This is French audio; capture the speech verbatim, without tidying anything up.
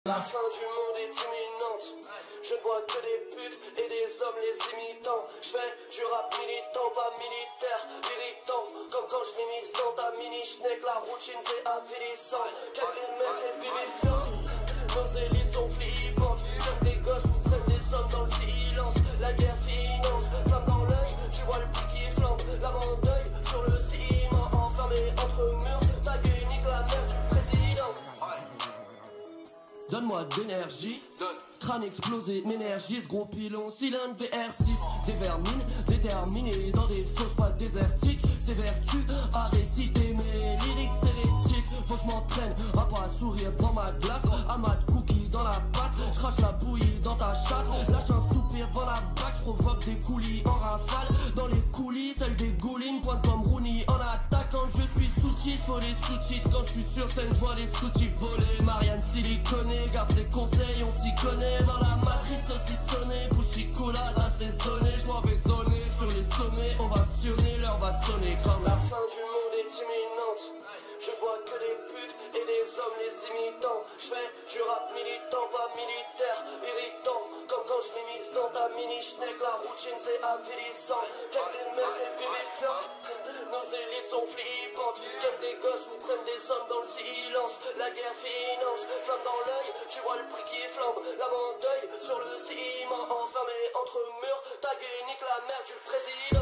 La fin du monde est imminente. Je ne vois que des putes et des hommes les imitant. Je fais du rap militant, pas militaire, irritant. Comme quand je m'immisce dans ta mini-schneck. La routine c'est avilissant. Quelle mère c'est vivifiant. Nos élites sont flippantes. Comme des gosses ou prennent des sommes dans le silence. La guerre finance, flamme dans l'œil. Tu vois le prix qui flambe. L'avant d'œil sur le ciment. Enfermé entre murs. Ta gueule nique la mère du président. Donne-moi d'énergie, crâne explosé, m'énergise, gros pilon, cylindre V R six, des vermines, déterminés dans des fausses boîtes désertiques, ces vertus à réciter mes lyriques hérétiques, faut que je m'entraîne à pas sourire dans ma glace, à mat cookie dans la pâte, je crache la bouillie dans ta chatte, lâche un soupir devant la bague, je provoque des coulis en rafale, dans les coulisses, celle des goulines, pointe comme Rooney en attaque, quand je suis sous-titre, faut les sous-titres, quand je suis sur scène, je vois les sous-titres voler, Marianne siliconée, garde ses conseils, on s'y connaît dans la matrice saucissonnée, bouchicoulade assaisonnée, je m'en vais zoner sur les sommets, ovationner, l'heure va sonner comme la fin du monde est imminente. Je vois que des putes et des hommes les imitant. Je fais du rap militant, pas militaire, irritant. Comme quand je m'immisce dans ta mini-schneck. La routine c'est avilissant. Quelle mère c'est vivifiant. Nos élites sont flippantes. Comme des gosses ou prennent des sommes dans le silence. La guerre finance, flamme dans l'œil. Tu vois le prix qui flambe. L'avant d'œil sur le ciment. Enfermé entre murs. Ta gueule nique la mère du président.